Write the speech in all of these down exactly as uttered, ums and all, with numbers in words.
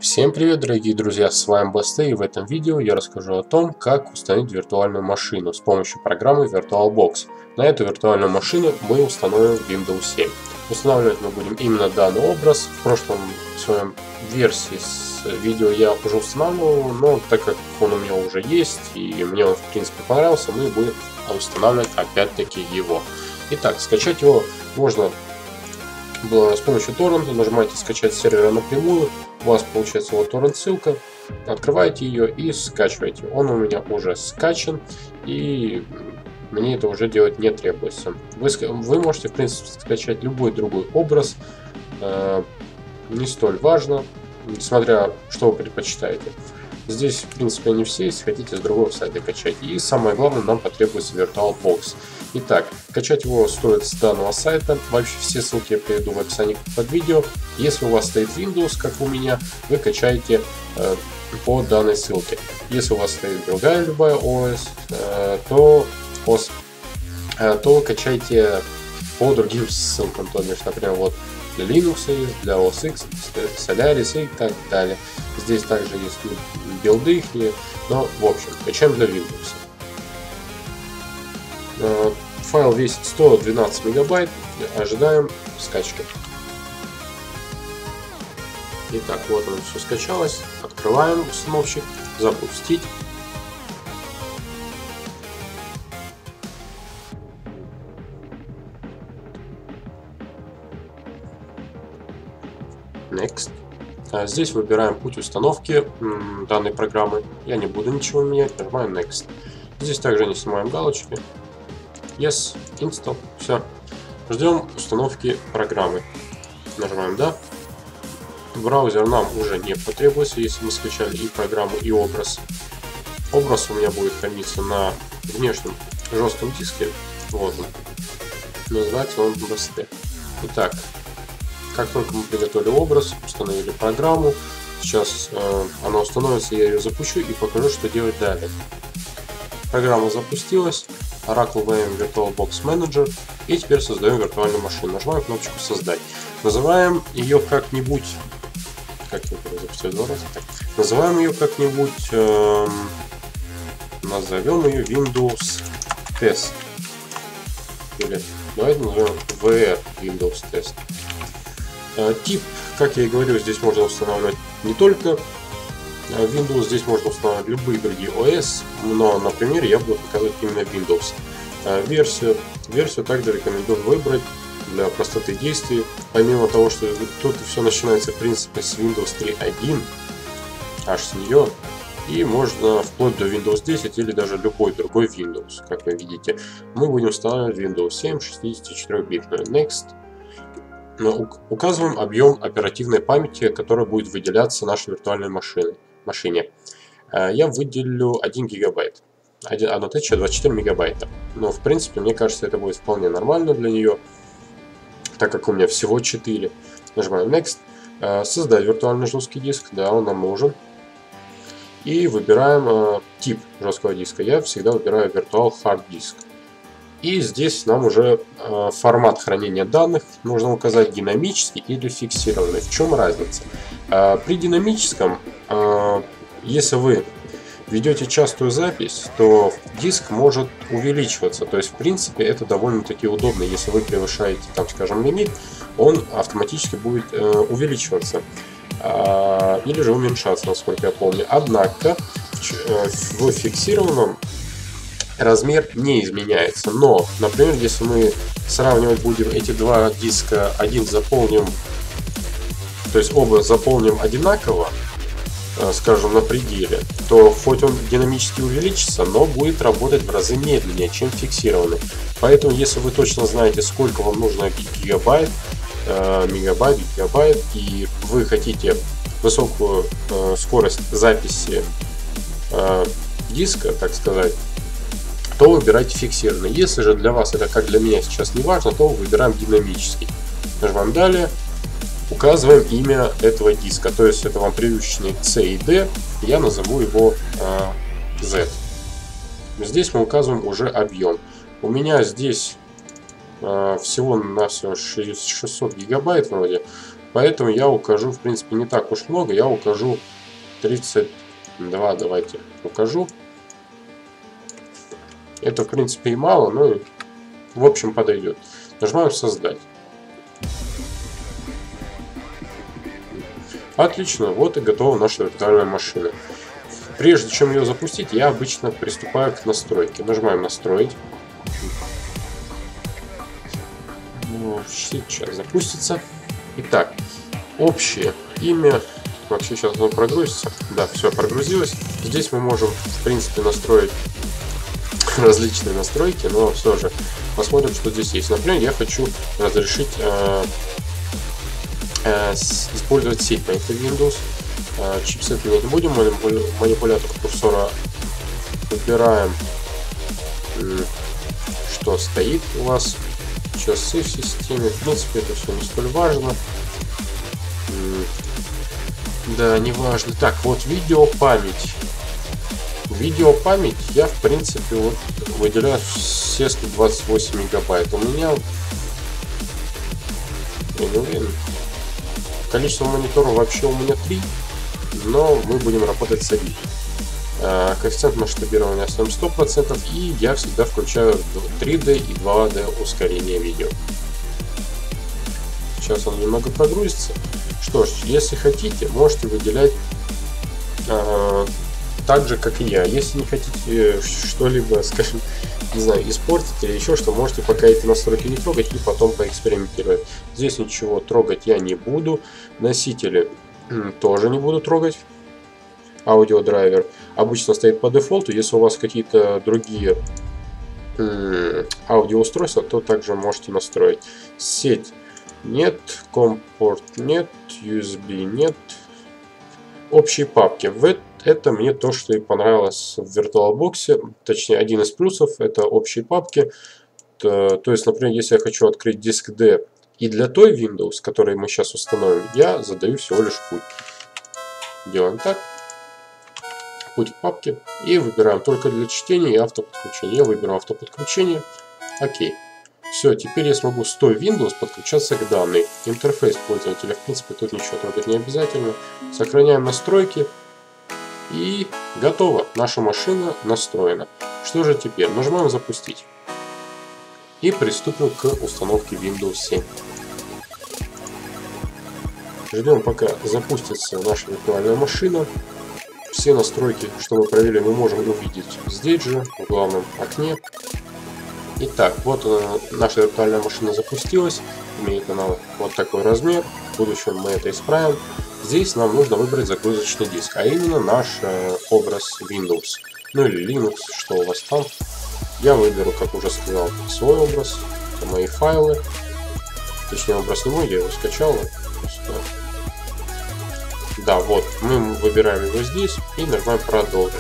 Всем привет, дорогие друзья, с вами Басте, и в этом видео я расскажу о том, как установить виртуальную машину с помощью программы VirtualBox. На эту виртуальную машину мы установим Windows семь. Устанавливать мы будем именно данный образ. В прошлом своем версии с видео я уже устанавливал, но так как он у меня уже есть и мне он в принципе понравился, мы будем устанавливать опять-таки его. Итак, скачать его можно с помощью торрента. Нажимаете скачать с сервера напрямую, у вас получается вот торрент ссылка, открываете ее и скачиваете. Он у меня уже скачан, и мне это уже делать не требуется. Вы, вы можете в принципе скачать любой другой образ, э, не столь важно, смотря что вы предпочитаете. Здесь в принципе они все, если хотите с другого сайта качать. И самое главное, нам потребуется VirtualBox. Итак, качать его стоит с данного сайта. Вообще все ссылки я приведу в описании под видео. Если у вас стоит Windows, как у меня, вы качаете э, по данной ссылке. Если у вас стоит другая любая о эс, э, то, ос, э, то качайте по другим ссылкам. То есть, например, вот для Linux есть, для о эс икс, Solaris и так далее. Здесь также есть билды, но в общем, качаем для Windows. Файл весит сто двенадцать мегабайт, ожидаем скачки. Итак, вот оно все скачалось, открываем установщик, запустить. Next. Здесь выбираем путь установки данной программы. Я не буду ничего менять, нажимаем Next. Здесь также не снимаем галочки. Yes, Install. Все. Ждем установки программы. Нажимаем Да. Браузер нам уже не потребуется, если мы скачали и программу, и образ. Образ у меня будет храниться на внешнем жестком диске. Вот он. Называется он Басте. Итак, как только мы приготовили образ, установили программу, сейчас э, она установится, я ее запущу и покажу, что делать далее. Программа запустилась, Oracle ви эм VirtualBox Manager, и теперь создаем виртуальную машину. Нажимаем кнопочку Создать. Называем ее как-нибудь, как я запустил два раза, так. Называем ее как-нибудь, э, назовем ее Windows Test. Или давайте назовем ви ар Windows Test. Тип, как я и говорю, здесь можно устанавливать не только Windows, здесь можно устанавливать любые другие о эс, но на примере я буду показывать именно Windows. Версию, версию также рекомендую выбрать для простоты действий. Помимо того, что тут все начинается в принципе с Windows три точка один, аж с нее, и можно вплоть до Windows десять или даже любой другой Windows, как вы видите. Мы будем устанавливать Windows семь шестидесятичетырёхбитную. Next. Указываем объем оперативной памяти, который будет выделяться нашей виртуальной машине. машине. Я выделю один гигабайт. одна тысяча двадцать четыре мегабайта. Но в принципе, мне кажется, это будет вполне нормально для нее, так как у меня всего четыре. Нажимаем Next. Создать виртуальный жесткий диск. Да, он нам нужен. И выбираем тип жесткого диска. Я всегда выбираю Virtual Hard Disk. И здесь нам уже э, формат хранения данных нужно указать: динамический или фиксированный. В чем разница? Э, при динамическом, э, если вы ведете частую запись, то диск может увеличиваться. То есть, в принципе, это довольно-таки удобно. Если вы превышаете, там, скажем, лимит, он автоматически будет э, увеличиваться. Э, или же уменьшаться, насколько я помню. Однако, э, в фиксированном размер не изменяется. Но, например, если мы сравнивать будем эти два диска, один заполним, то есть оба заполним одинаково, скажем, на пределе, то хоть он динамически увеличится, но будет работать в разы медленнее, чем фиксированный. Поэтому, если вы точно знаете, сколько вам нужно гигабайт, мегабайт, гигабайт, и вы хотите высокую скорость записи диска, так сказать, то выбирайте фиксированный. Если же для вас это, как для меня сейчас, не важно, то выбираем динамический. Нажимаем Далее. Указываем имя этого диска. То есть это вам привычный C и D. Я назову его э, Z. Здесь мы указываем уже объем. У меня здесь э, всего на все шестьсот гигабайт вроде. Поэтому я укажу, в принципе, не так уж много. Я укажу тридцать два, давайте укажу. Это, в принципе, и мало, но в общем подойдет. Нажимаем создать. Отлично, вот и готова наша виртуальная машина. Прежде чем ее запустить, я обычно приступаю к настройке. Нажимаем настроить. Ну, сейчас запустится. Итак, общее имя. Вообще сейчас оно прогрузится. Да, все прогрузилось. Здесь мы можем, в принципе, настроить различные настройки, но все же посмотрим, что здесь есть. Например, я хочу разрешить э, э, использовать сеть на это Windows. Э, чипсет менять не будем, манипулятор курсора выбираем, э, что стоит у вас, часы в системе. В принципе, это все не столь важно. Э, да, не важно. Так, вот видеопамять. Видеопамять я, в принципе, вот выделяю все сто двадцать восемь мегабайт. У меня, я не уверен, количество мониторов вообще у меня три, но мы будем работать с одним. Коэффициент масштабирования оставим сто процентов, и я всегда включаю три дэ и два дэ ускорение видео. Сейчас он немного прогрузится. Что ж, если хотите, можете выделять э, так же, как и я. Если не хотите что-либо, скажем, не знаю, испортить или еще что, можете пока эти настройки не трогать и потом поэкспериментировать. Здесь ничего трогать я не буду. Носители тоже не буду трогать. Аудиодрайвер обычно стоит по дефолту. Если у вас какие-то другие аудиоустройства, то также можете настроить. Сеть нет, компорт нет, ю эс би нет. Общие папки. В это мне то, что и понравилось в VirtualBox. Точнее, один из плюсов — это общие папки. То, то есть, например, если я хочу открыть диск D и для той Windows, который мы сейчас установим, я задаю всего лишь путь. Делаем так. Путь к папке. И выбираем только для чтения и автоподключения. Я выберу автоподключение. Окей. Все, теперь я смогу с той Windows подключаться к данной. Интерфейс пользователя, в принципе, тут ничего трогать не обязательно. Сохраняем настройки. И готово. Наша машина настроена. Что же теперь? Нажимаем запустить. И приступим к установке Windows семь. Ждем, пока запустится наша виртуальная машина. Все настройки, что мы провели, мы можем увидеть здесь же, в главном окне. Итак, вот она, наша виртуальная машина запустилась. Имеет она вот такой размер. В будущем мы это исправим. Здесь нам нужно выбрать загрузочный диск, а именно наш э, образ Windows. Ну или Linux, что у вас там. Я выберу, как уже сказал, свой образ. Это мои файлы. Точнее, образ не мой, я его скачал. Просто... Да, вот, мы выбираем его здесь и нажимаем продолжить.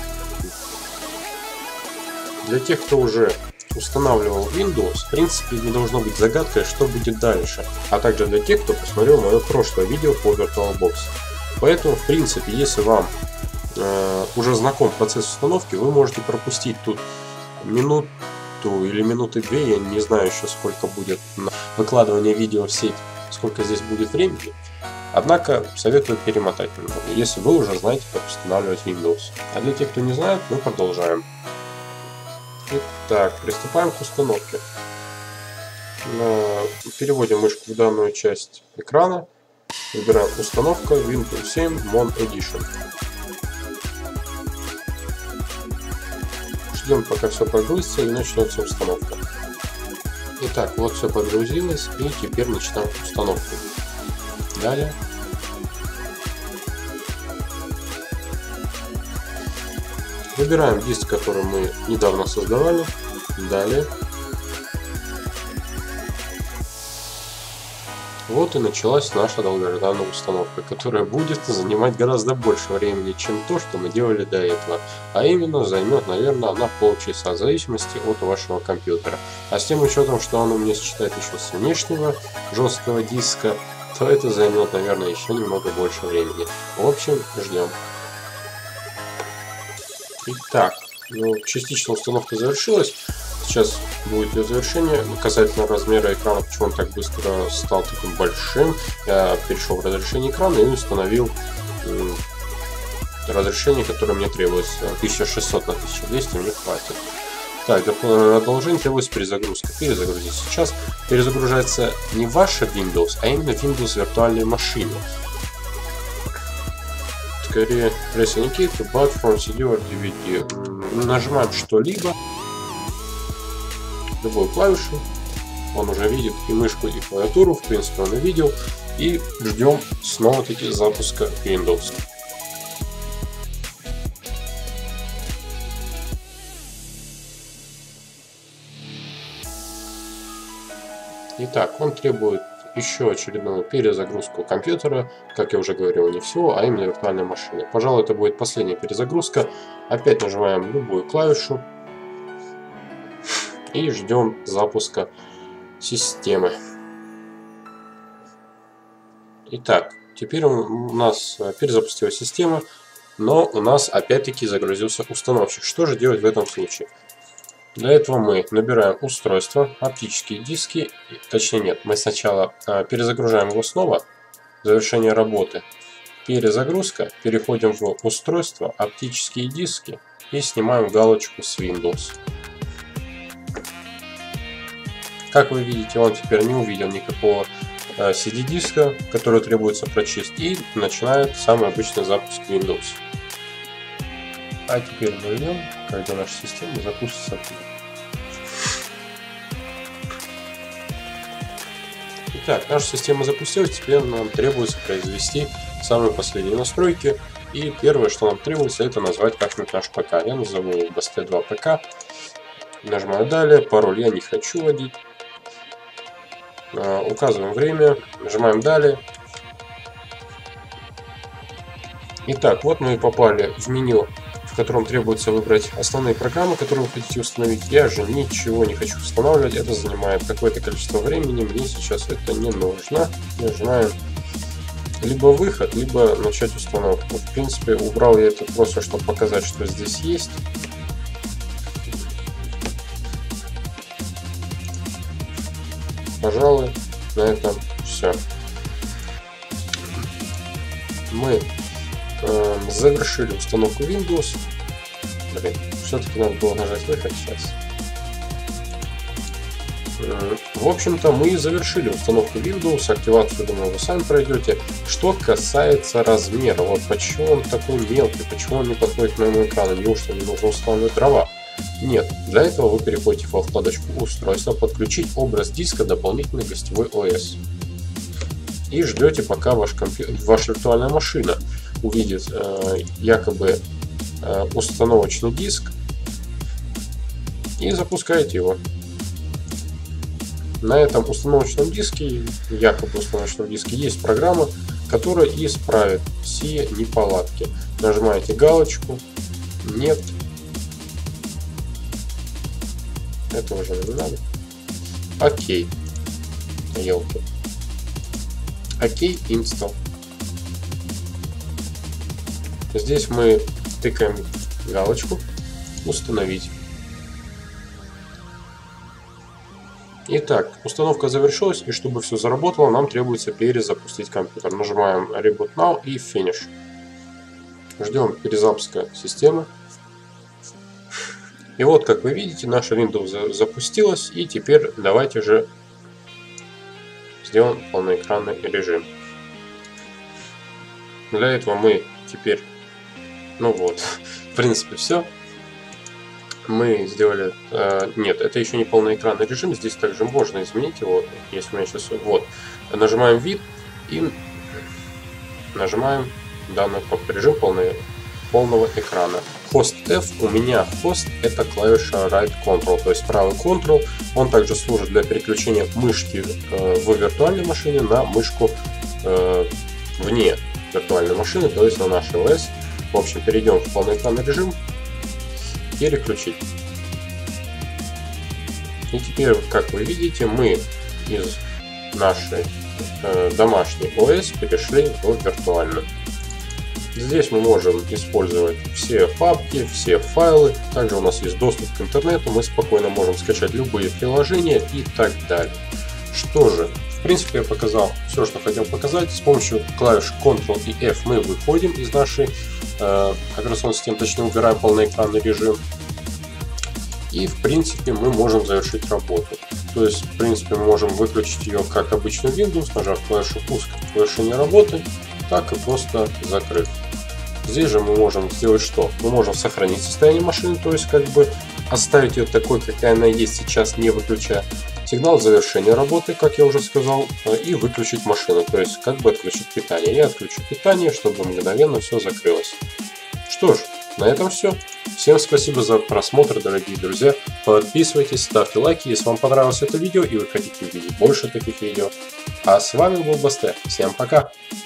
Для тех, кто уже устанавливал Windows, в принципе, не должно быть загадкой, что будет дальше. А также для тех, кто посмотрел мое прошлое видео по VirtualBox. Поэтому, в принципе, если вам э, уже знаком процесс установки, вы можете пропустить тут минуту или минуты две, я не знаю еще сколько будет на выкладывание видео в сеть, сколько здесь будет времени. Однако советую перемотать немного, если вы уже знаете, как устанавливать Windows. А для тех, кто не знает, мы продолжаем. Итак, приступаем к установке. Переводим мышку в данную часть экрана. Выбираем установка Windows семь Mon Edition. Ждем, пока все прогрузится, и начнется установка. Итак, вот все подгрузилось, и теперь начинаем установку. Далее. Выбираем диск, который мы недавно создавали. Далее. Вот и началась наша долгожданная установка, которая будет занимать гораздо больше времени, чем то, что мы делали до этого. А именно, займет, наверное, на полчаса, в зависимости от вашего компьютера. А с тем учетом, что он у меня считает еще с внешнего жесткого диска, то это займет, наверное, еще немного больше времени. В общем, ждем. Итак, ну, частично установка завершилась. Сейчас будет ее завершение. Касательно размера экрана, почему он так быстро стал таким большим, я перешел в разрешение экрана и установил разрешение, которое мне требуется. тысяча шестьсот на тысяча двести мне хватит. Так, для продолжения требуется перезагрузка. Перезагрузить. Сейчас перезагружается не ваша Windows, а именно Windows виртуальной машины. Скорее, press indicator, but from си ди or ди ви ди. Нажимаем что-либо, любую клавишу. Он уже видит и мышку, и клавиатуру, в принципе, он и видел. И ждем снова-таки запуска Windows. Итак, он требует еще очередную перезагрузку компьютера, как я уже говорил, не всего, а именно виртуальной машины. Пожалуй, это будет последняя перезагрузка. Опять нажимаем любую клавишу и ждем запуска системы. Итак, теперь у нас перезапустилась система, но у нас опять-таки загрузился установщик. Что же делать в этом случае? Для этого мы набираем устройство, оптические диски, точнее нет, мы сначала а, перезагружаем его снова, завершение работы, перезагрузка, переходим в устройство, оптические диски и снимаем галочку с Windows. Как вы видите, он теперь не увидел никакого а, си ди-диска, который требуется прочистить, и начинает самый обычный запуск Windows. А теперь мы ждем, когда наша система запустится. Итак, наша система запустилась, теперь нам требуется произвести самые последние настройки. И первое, что нам требуется, это назвать как-нибудь наш ПК. Я назову его би эс ти два пэ ка. Нажимаю далее, пароль я не хочу вводить. Указываем время, нажимаем далее. Итак, вот мы попали в меню, в котором требуется выбрать основные программы, которые вы хотите установить. Я же ничего не хочу устанавливать, это занимает какое-то количество времени, мне сейчас это не нужно. Нажимаем либо выход, либо начать установку. В принципе, убрал я это просто, чтобы показать, что здесь есть. Пожалуй, на этом все. Мы э, завершили установку Windows. Блин, все-таки надо было нажать выход сейчас. Э, в общем-то, мы завершили установку Windows. Активацию, думаю, вы сами пройдете. Что касается размера, вот почему он такой мелкий, почему он не подходит к моему экрану, неужто не нужно устанавливать дрова? Нет, для этого вы переходите во вкладочку устройства, подключить образ диска, дополнительный гостевой о эс. И ждете, пока ваш компьютер, ваша виртуальная машина увидит э, якобы э, установочный диск и запускаете его. На этом установочном диске, якобы установочном диске, есть программа, которая исправит все неполадки. Нажимаете галочку, нет. Это уже не надо. Окей. Елки. Окей, install. Здесь мы тыкаем галочку «Установить». Итак, установка завершилась, и чтобы все заработало, нам требуется перезапустить компьютер. Нажимаем Reboot Now и Finish. Ждем перезапуска системы. И вот, как вы видите, наша Windows запустилась, и теперь давайте же сделаем полноэкранный режим. Для этого мы теперь, ну вот, в принципе все. Мы сделали, э, нет, это еще не полноэкранный режим, здесь также можно изменить его, если у меня сейчас, вот, нажимаем вид и нажимаем данный режим полный, полного экрана. Хост F, у меня хост это клавиша Right Control, то есть правый Ctrl. Он также служит для переключения мышки э, в виртуальной машине на мышку э, вне виртуальной машины, то есть на наш о эс. В общем, перейдем в полноэкранный режим. Переключить. И теперь, как вы видите, мы из нашей э, домашней о эс перешли в виртуальную. Здесь мы можем использовать все папки, все файлы. Также у нас есть доступ к интернету, мы спокойно можем скачать любые приложения и так далее. Что же, в принципе, я показал все, что хотел показать. С помощью клавиш контрол и эф мы выходим из нашей э, операционной системы, точнее убираем полноэкранный режим. И в принципе мы можем завершить работу. То есть в принципе мы можем выключить ее как обычный Windows, нажав клавишу пуск завершение работы, так и просто закрыть. Здесь же мы можем сделать что? Мы можем сохранить состояние машины, то есть как бы оставить ее такой, какая она есть сейчас, не выключая. Сигнал завершения работы, как я уже сказал, и выключить машину, то есть как бы отключить питание. Я отключу питание, чтобы мгновенно все закрылось. Что ж, на этом все. Всем спасибо за просмотр, дорогие друзья. Подписывайтесь, ставьте лайки, если вам понравилось это видео и вы хотите увидеть больше таких видео. А с вами был Басте. Всем пока!